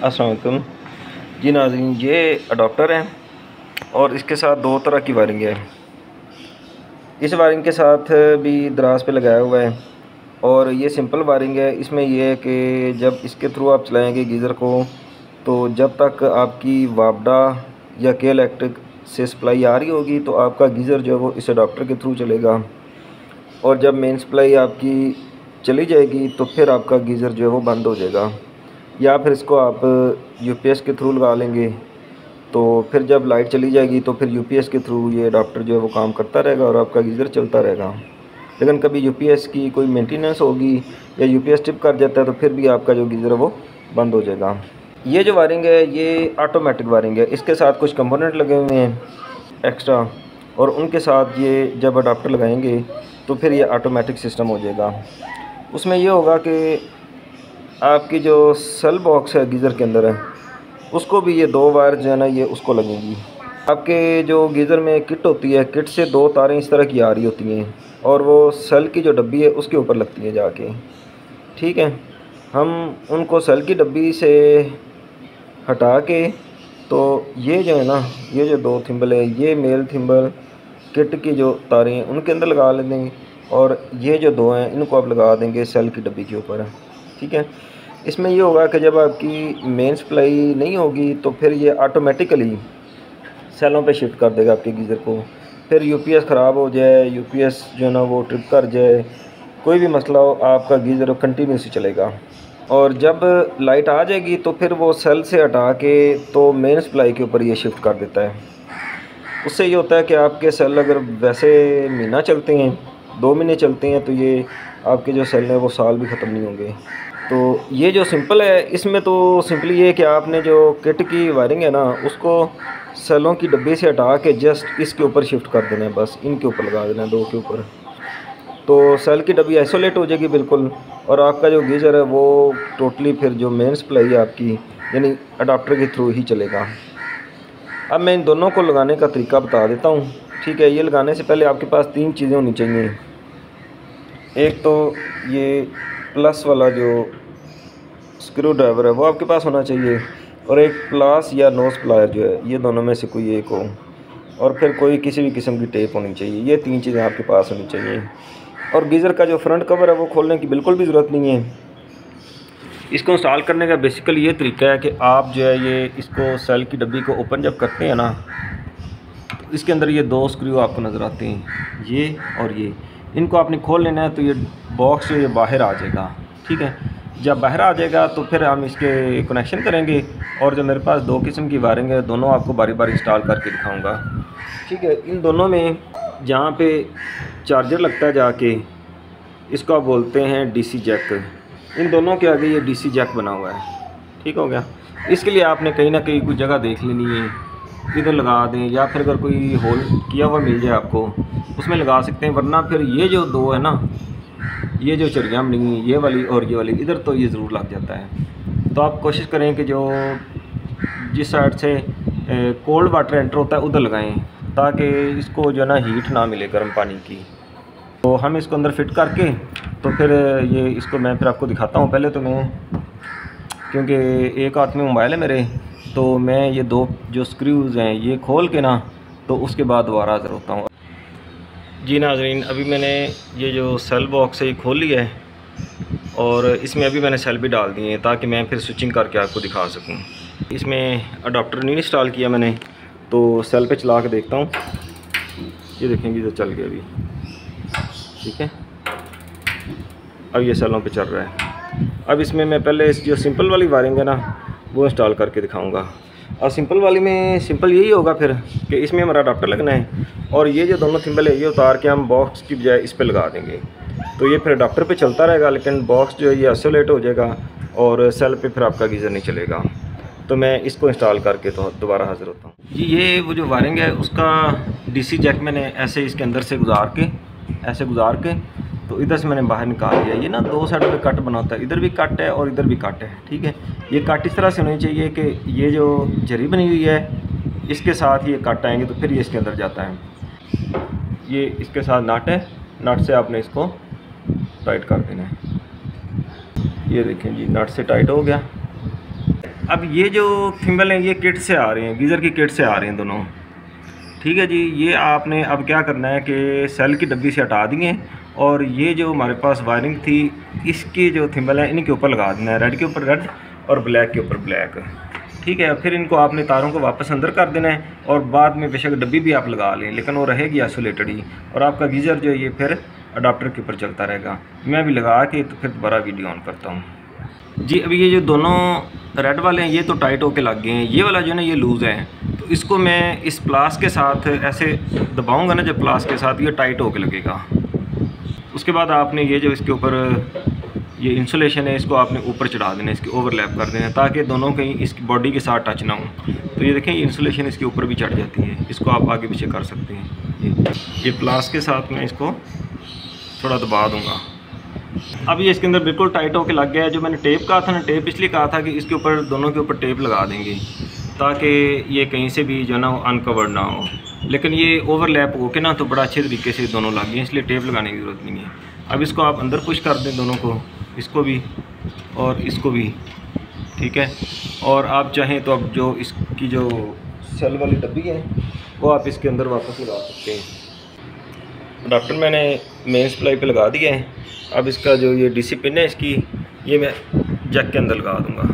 अस्सलाम वालेकुम जी नाज़रीन, ये अडॉप्टर है और इसके साथ दो तरह की वायरिंग है। इस वायरिंग के साथ भी दराज पे लगाया हुआ है और ये सिंपल वायरिंग है। इसमें यह है कि जब इसके थ्रू आप चलाएंगे गीज़र को, तो जब तक आपकी वापडा या के इलेक्ट्रिक से सप्लाई आ रही होगी तो आपका गीज़र जो है वो इस अडॉप्टर के थ्रू चलेगा, और जब मेन सप्लाई आपकी चली जाएगी तो फिर आपका गीज़र जो है वो बंद हो जाएगा। या फिर इसको आप यूपीएस के थ्रू लगा लेंगे, तो फिर जब लाइट चली जाएगी तो फिर यूपीएस के थ्रू ये अडॉप्टर जो है वो काम करता रहेगा और आपका गीज़र चलता रहेगा। लेकिन कभी यूपीएस की कोई मेंटेनेंस होगी या यूपीएस ट्रिप कर जाता है तो फिर भी आपका जो गीज़र है वो बंद हो जाएगा। ये जो वायरिंग है ये ऑटोमेटिक वायरिंग है। इसके साथ कुछ कंपोनेंट लगे हुए हैं एक्स्ट्रा, और उनके साथ ये जब अडॉप्टर लगाएंगे तो फिर ये ऑटोमेटिक सिस्टम हो जाएगा। उसमें ये होगा कि आपकी जो सेल बॉक्स है गीज़र के अंदर है, उसको भी ये दो वायर जो है ना ये उसको लगेंगी। आपके जो गीज़र में किट होती है, किट से दो तारें इस तरह की आ रही होती हैं और वो सेल की जो डब्बी है उसके ऊपर लगती है जाके। ठीक है, हम उनको सेल की डब्बी से हटा के, तो ये जो है ना ये जो दो थिम्बल है, ये मेल थिम्बल किट की जो तारें हैं उनके अंदर लगा लेंगे, और ये जो दो हैं इनको आप लगा देंगे सेल की डब्बी के ऊपर। ठीक है, इसमें ये होगा कि जब आपकी मेन सप्लाई नहीं होगी तो फिर ये ऑटोमेटिकली सेलों पे शिफ्ट कर देगा आपके गीज़र को। फिर यूपीएस ख़राब हो जाए, यूपीएस जो है ना वो ट्रिप कर जाए, कोई भी मसला हो, आपका गीज़र कंटिन्यूसली चलेगा। और जब लाइट आ जाएगी तो फिर वो सेल से हटा के तो मेन सप्लाई के ऊपर ये शिफ्ट कर देता है। उससे ये होता है कि आपके सेल अगर वैसे महीना चलते हैं, 2 महीने चलते हैं, तो ये आपके जो सेल हैं वो साल भी ख़त्म नहीं होंगे। तो ये जो सिंपल है, इसमें तो सिंपली ये है कि आपने जो किट की वायरिंग है ना उसको सेलों की डब्बे से हटा के जस्ट इसके ऊपर शिफ्ट कर देना है, बस इनके ऊपर लगा देना है, दो के ऊपर। तो सेल की डब्बी आइसोलेट हो जाएगी बिल्कुल, और आपका जो गीज़र है वो टोटली फिर जो मेन सप्लाई है आपकी यानी अडाप्टर के थ्रू ही चलेगा। अब मैं इन दोनों को लगाने का तरीका बता देता हूँ। ठीक है, ये लगाने से पहले आपके पास 3 चीज़ें होनी चाहिए। एक तो ये प्लस वाला जो स्क्रू ड्राइवर है वो आपके पास होना चाहिए, और एक प्लास या नोज प्लायर जो है, ये दोनों में से कोई एक हो, और फिर कोई किसी भी किस्म की टेप होनी चाहिए। ये 3 चीज़ें आपके पास होनी चाहिए। और गीज़र का जो फ्रंट कवर है वो खोलने की बिल्कुल भी ज़रूरत नहीं है। इसको इंस्टॉल करने का बेसिकली ये तरीका है कि आप जो है ये इसको सेल की डब्बी को ओपन जब करते हैं ना, तो इसके अंदर ये 2 स्क्रू आपको नज़र आते हैं, ये और ये। इनको आपने खोल लेना है तो ये बॉक्स जो ये बाहर आ जाएगा। ठीक है, जब बाहर आ जाएगा तो फिर हम इसके कनेक्शन करेंगे, और जो मेरे पास 2 किस्म की वायरिंग है दोनों आपको बारी बारी इंस्टॉल करके दिखाऊंगा। ठीक है, इन दोनों में जहाँ पे चार्जर लगता है जाके, इसको आप बोलते हैं डीसी जैक। इन दोनों के आगे ये डीसी जैक बना हुआ है। ठीक हो गया। इसके लिए आपने कहीं ना कहीं कोई जगह देख लेनी है, इधर लगा दें, या फिर अगर कोई होल किया हुआ मिल जाए आपको उसमें लगा सकते हैं, वरना फिर ये जो 2 है ना, ये जो चरियाँ बनी हुई, ये वाली और ये वाली, इधर तो ये ज़रूर लग जाता है। तो आप कोशिश करें कि जो जिस साइड से कोल्ड वाटर एंटर होता है उधर लगाएं, ताकि इसको जो है ना हीट ना मिले गर्म पानी की। तो हम इसको अंदर फिट करके तो फिर ये इसको मैं फिर आपको दिखाता हूँ। पहले तो मैं, क्योंकि एक हाथ में मोबाइल है मेरे, तो मैं ये 2 जो स्क्रूज़ हैं ये खोल के ना, तो उसके बाद दोबारा हाज़िर होता हूँ। जी नाज़रीन, अभी मैंने ये जो सेल बॉक्स है ये खोल लिया है, और इसमें अभी मैंने सेल भी डाल दिए हैं ताकि मैं फिर स्विचिंग करके आपको दिखा सकूं। इसमें अडॉप्टर नहीं इंस्टॉल किया मैंने, तो सेल पे चला के देखता हूँ। ये देखेंगे इधर चल गया अभी। ठीक है, अब ये सेलों पे चल रहा है। अब इसमें मैं पहले इस जो सिंपल वाली वायरिंग है ना वो इंस्टॉल करके दिखाऊंगा। और सिंपल वाली में सिंपल यही होगा फिर कि इसमें हमारा अडॉप्टर लगना है, और ये जो दोनों थिम्बल है ये उतार के हम बॉक्स की बजाय इस पे लगा देंगे, तो ये फिर अडॉप्टर पे चलता रहेगा, लेकिन बॉक्स जो है ये आइसोलेट हो जाएगा और सेल पे फिर आपका गीज़र नहीं चलेगा। तो मैं इसको इंस्टॉल करके तो दोबारा हाज़िर होता हूँ। जी, ये वो जो वायरिंग है उसका डीसी जैक मैंने ऐसे इसके अंदर से गुजार के, ऐसे गुजार के, तो इधर से मैंने बाहर निकाल दिया। ये ना 2 साइड पे कट बना होता है, इधर भी कट है और इधर भी कट है। ठीक है, ये कट इस तरह से होनी चाहिए कि ये जो जरी बनी हुई है इसके साथ ये कट आएंगे तो फिर ये इसके अंदर जाता है। ये इसके साथ नट है, नट से आपने इसको टाइट कर देना है। ये देखें जी, नट से टाइट हो गया। अब ये जो थिम्बल हैं ये किट से आ रहे हैं, गीज़र की किट से आ रहे हैं दोनों। ठीक है जी, ये आपने अब क्या करना है कि सेल की डब्बी से हटा दिए और ये जो हमारे पास वायरिंग थी इसकी जो थिम्बल है इनके ऊपर लगा देना है, रेड के ऊपर रेड और ब्लैक के ऊपर ब्लैक। ठीक है, फिर इनको आपने तारों को वापस अंदर कर देना है और बाद में बेशक डब्बी भी आप लगा लें लेकिन वो रहेगी आइसोलेटेड ही, और आपका गीज़र जो है ये फिर अडाप्टर के ऊपर चलता रहेगा। मैं भी लगा के तो फिर दोबारा वीडियो ऑन करता हूँ जी। अभी ये जो दोनों रेड वाले हैं ये तो टाइट होके लग गए हैं, ये वाला जो है ना ये लूज़ है, तो इसको मैं इस प्लास के साथ ऐसे दबाऊंगा ना, जब प्लास के साथ ये टाइट होके लगेगा। उसके बाद आपने ये जो इसके ऊपर ये इंसुलेशन है इसको आपने ऊपर चढ़ा देना, इसके ओवरलैप कर देना ताकि दोनों कहीं इसकी बॉडी के साथ टच ना हो। तो ये देखें ये इंसुलेशन इसके ऊपर भी चढ़ जाती है, इसको आप आगे पीछे कर सकते हैं। ये प्लास के साथ मैं इसको थोड़ा दबा दूँगा। अब ये इसके अंदर बिल्कुल टाइट होके लग गया है। जो मैंने टेप कहा था ना, टेप इसलिए कहा था कि इसके ऊपर दोनों के ऊपर टेप लगा देंगे ताकि ये कहीं से भी जो ना अनकवर्ड ना हो, लेकिन ये ओवरलैप होके ना तो बड़ा अच्छे तरीके से दोनों लग गए, इसलिए टेप लगाने की ज़रूरत नहीं है। अब इसको आप अंदर पुश कर दें दोनों को, इसको भी और इसको भी। ठीक है, और आप चाहें तो अब जो इसकी जो सेल वाली डब्बी है वो आप इसके अंदर वापस लगा सकते हैं। अडाप्टर मैंने मेन सप्लाई पे लगा दिया है। अब इसका जो ये डीसी पिन है इसकी ये मैं जैक के अंदर लगा दूंगा।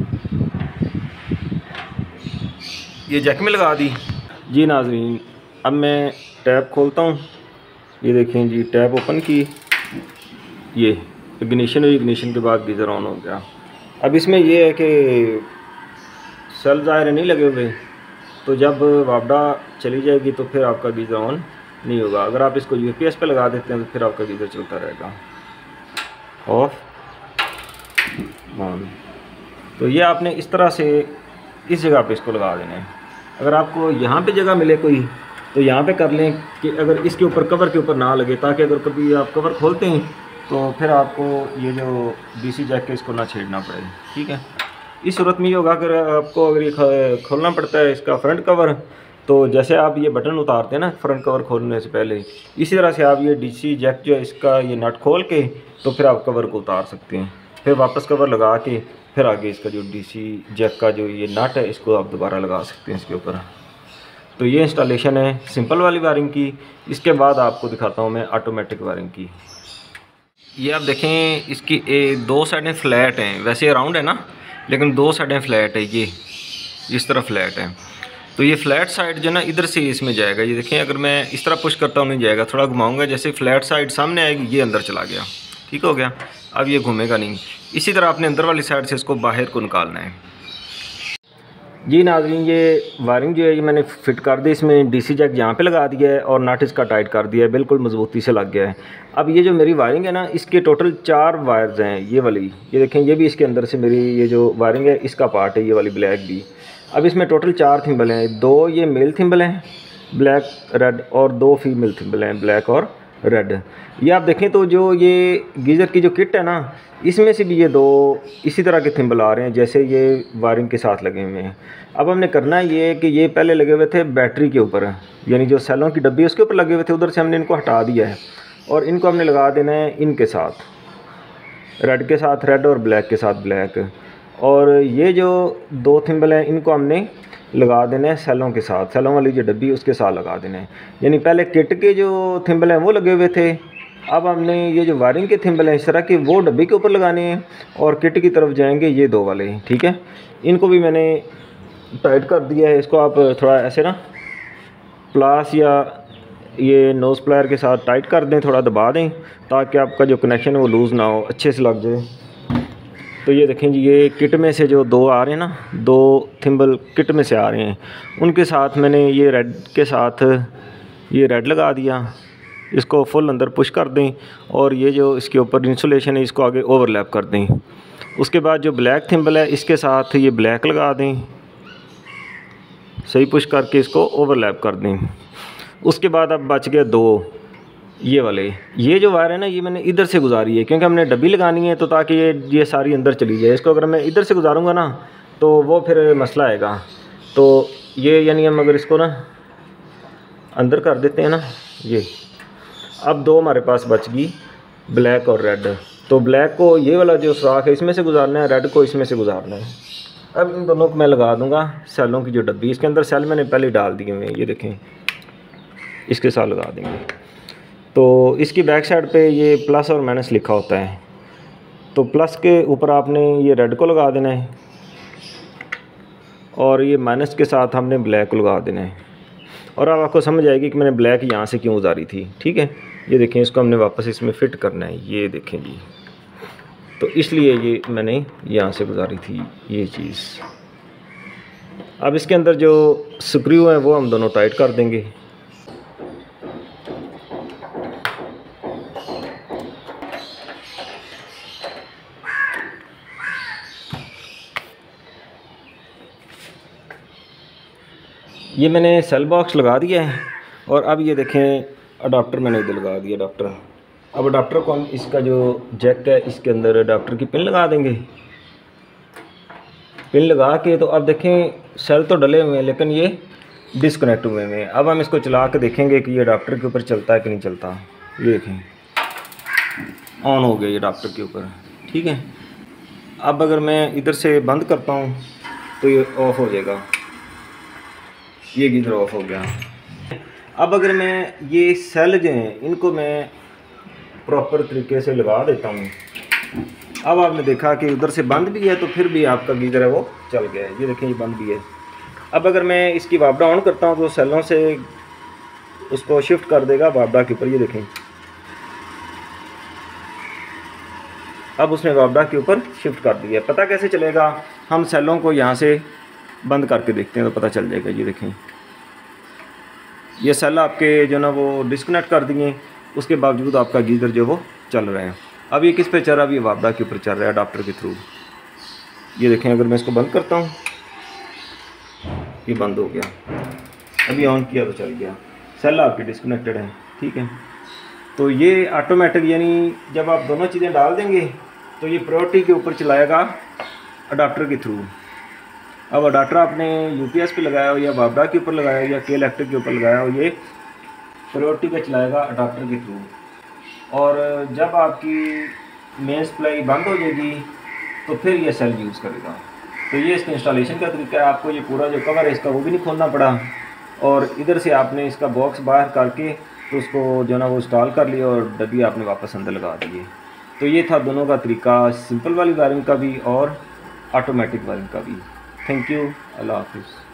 ये जैक में लगा दी जी नाज़रीन। अब मैं टैप खोलता हूँ, ये देखें जी टैप ओपन की, ये इग्निशन हुई, इग्निशन के बाद गीज़र ऑन हो गया। अब इसमें ये है कि सेल ज़ाहिर नहीं लगे हुए, तो जब वापडा चली जाएगी तो फिर आपका गीज़र ऑन नहीं होगा। अगर आप इसको यूपीएस पे लगा देते हैं तो फिर आपका गीज़र चलता रहेगा। Off on. तो ये आपने इस तरह से इस जगह पे इसको लगा देना है। अगर आपको यहाँ पे जगह मिले कोई तो यहाँ पे कर लें कि अगर इसके ऊपर कवर के ऊपर ना लगे, ताकि अगर कभी आप कवर खोलते हैं तो फिर आपको ये जो डीसी जैक है इसको ना छेड़ना पड़े। ठीक है, इस सूरत में ये होगा अगर आपको अगर ये खोलना पड़ता है इसका फ्रंट कवर, तो जैसे आप ये बटन उतारते हैं ना फ्रंट कवर खोलने से पहले, इसी तरह से आप ये डीसी जैक जो है इसका ये नट खोल के तो फिर आप कवर को उतार सकते हैं, फिर वापस कवर लगा के फिर आगे इसका जो डीसी जैक का जो ये नट है इसको आप दोबारा लगा सकते हैं इसके ऊपर। तो ये इंस्टॉलेशन है सिंपल वाली वायरिंग की। इसके बाद आपको दिखाता हूँ मैं ऑटोमेटिक वायरिंग की। ये आप देखें इसकी दो साइडें फ्लैट हैं, वैसे राउंड है ना लेकिन दो साइडें फ्लैट है, ये इस तरह फ्लैट है। तो ये फ्लैट साइड जो ना इधर से इसमें जाएगा, ये देखें अगर मैं इस तरह पुश करता हूँ नहीं जाएगा, थोड़ा घुमाऊंगा जैसे फ्लैट साइड सामने आएगी ये अंदर चला गया। ठीक हो गया, अब ये घूमेगा नहीं। इसी तरह आपने अंदर वाली साइड से इसको बाहर को निकालना है जी नाज़रीन। ये वायरिंग जो है ये मैंने फिट कर दी, इसमें डीसी जैक यहाँ पे लगा दिया है और नट इसका टाइट कर दिया है, बिल्कुल मजबूती से लग गया है। अब ये जो मेरी वायरिंग है ना इसके टोटल 4 वायर्स हैं, ये वाली ये देखें, ये भी इसके अंदर से मेरी ये जो वायरिंग है इसका पार्ट है, ये वाली ब्लैक भी। अब इसमें टोटल 4 थिम्बल हैं, 2 ये मेल थिम्बल हैं ब्लैक रेड और 2 फीमेल थिम्बल हैं ब्लैक और रेड। ये आप देखें तो जो ये गीज़र की जो किट है ना इसमें से भी ये 2 इसी तरह के थिम्बल आ रहे हैं जैसे ये वायरिंग के साथ लगे हुए हैं। अब हमने करना ये कि ये पहले लगे हुए थे बैटरी के ऊपर, यानी जो सेलों की डब्बी उसके ऊपर लगे हुए थे, उधर से हमने इनको हटा दिया है और इनको हमने लगा देना है इनके साथ, रेड के साथ रेड और ब्लैक के साथ ब्लैक। और ये जो 2 थिम्बल हैं इनको हमने लगा देना है सेलों के साथ, सेलों वाली जो डब्बी उसके साथ लगा देना है। यानी पहले किट के जो थिम्बल हैं वो लगे हुए थे, अब हमने ये जो वायरिंग के थिम्बल हैं इस तरह के वो डब्बी के ऊपर लगाने हैं और किट की तरफ जाएंगे ये 2 वाले। ठीक है, इनको भी मैंने टाइट कर दिया है। इसको आप थोड़ा ऐसे ना प्लास या ये नोज़ प्लायर के साथ टाइट कर दें, थोड़ा दबा दें ताकि आपका जो कनेक्शन है वो लूज़ ना हो, अच्छे से लग जाए। तो ये देखें जी ये किट में से जो 2 आ रहे हैं ना, 2 थिम्बल किट में से आ रहे हैं, उनके साथ मैंने ये रेड के साथ ये रेड लगा दिया। इसको फुल अंदर पुश कर दें और ये जो इसके ऊपर इंसुलेशन है इसको आगे ओवरलैप कर दें। उसके बाद जो ब्लैक थिम्बल है इसके साथ ये ब्लैक लगा दें, सही पुश करके इसको ओवरलैप कर दें। उसके बाद अब बच गए 2 ये वाले। ये जो वायर है ना ये मैंने इधर से गुजारी है क्योंकि हमने डब्बी लगानी है, तो ताकि ये सारी अंदर चली जाए। इसको अगर मैं इधर से गुजारूंगा ना तो वो फिर मसला आएगा। तो ये यानी हम अगर इसको ना अंदर कर देते हैं ना, ये अब 2 हमारे पास बच गई ब्लैक और रेड। तो ब्लैक को ये वाला जो सुराख है इसमें से गुजारना है, रेड को इसमें से गुजारना है। अब इन दोनों को मैं लगा दूंगा सेलों की जो डब्बी, इसके अंदर सेल मैंने पहले डाल दिए हुए हैं, ये देखें, इसके साथ लगा देंगे। तो इसकी बैक साइड पे ये प्लस और माइनस लिखा होता है, तो प्लस के ऊपर आपने ये रेड को लगा देना है और ये माइनस के साथ हमने ब्लैक को लगा देना है। और अब आपको समझ आएगी कि मैंने ब्लैक यहाँ से क्यों उतारी थी। ठीक है, ये देखें, इसको हमने वापस इसमें फ़िट करना है, ये देखें जी, तो इसलिए ये मैंने यहाँ से गुजारी थी ये चीज़। अब इसके अंदर जो स्क्रू हैं वो हम दोनों टाइट कर देंगे। ये मैंने सेल बॉक्स लगा दिया है और अब ये देखें अडाप्टर मैंने इधर लगा दिया अडाप्टर। अब अडाप्टर को हम इसका जो जैक है इसके अंदर अडाप्टर की पिन लगा देंगे। पिन लगा के तो अब देखें सेल तो डले हुए हैं लेकिन ये डिस्कनेक्ट हुए हैं। अब हम इसको चला के देखेंगे कि ये अडाप्टर के ऊपर चलता है कि नहीं चलता। ये देखें ऑन हो गया ये अडाप्टर के ऊपर। ठीक है, अब अगर मैं इधर से बंद करता हूँ तो ये ऑफ़ हो जाएगा, ये गीज़र ऑफ हो गया। अब अगर मैं ये सेल जो हैं इनको मैं प्रॉपर तरीके से लगा देता हूँ, अब आपने देखा कि उधर से बंद भी है तो फिर भी आपका गीज़र है वो चल गया है। ये देखें, ये बंद भी है। अब अगर मैं इसकी वापडा ऑन करता हूँ तो सेलों से उसको शिफ्ट कर देगा वापडा के ऊपर। ये देखें, अब उसने वापडा के ऊपर शिफ्ट कर दिया। पता कैसे चलेगा? हम सेलों को यहाँ से बंद करके देखते हैं तो पता चल जाएगा। ये देखें, ये सेल आपके जो ना वो डिस्कनेक्ट कर दिए, उसके बावजूद आपका गीज़र जो वो चल रहा है। अब ये किस पे चल रहा है? अभी वापडा के ऊपर चल रहा है अडाप्टर के थ्रू। ये देखें, अगर मैं इसको बंद करता हूँ ये बंद हो गया, अभी ऑन किया तो चल गया। सेल आपकी डिस्कनेक्टेड है। ठीक है, तो ये ऑटोमेटिक, यानी जब आप दोनों चीज़ें डाल देंगे तो ये प्रायोरिटी के ऊपर चलाएगा अडाप्टर के थ्रू। अब अडाप्टर आपने यूपीएस पे लगाया हो या वापडा के ऊपर लगाया हो या के इलेक्ट्रिक के ऊपर लगाया हो, ये प्रायोरिटी पे चलाएगा अडाप्टर के थ्रू। और जब आपकी मेन सप्लाई बंद हो जाएगी तो फिर ये सेल यूज़ करेगा। तो ये इसके इंस्टॉलेशन का तरीका है। आपको ये पूरा जो कवर है इसका वो भी नहीं खोलना पड़ा, और इधर से आपने इसका बॉक्स बाहर करके तो उसको जो ना वो इंस्टॉल कर लिया और डब्बी आपने वापस अंदर लगा दिए। तो ये था दोनों का तरीका, सिंपल वाली वायरिंग का भी और ऑटोमेटिक वायरिंग का भी। थैंक यू, अल्लाह हाफिज़।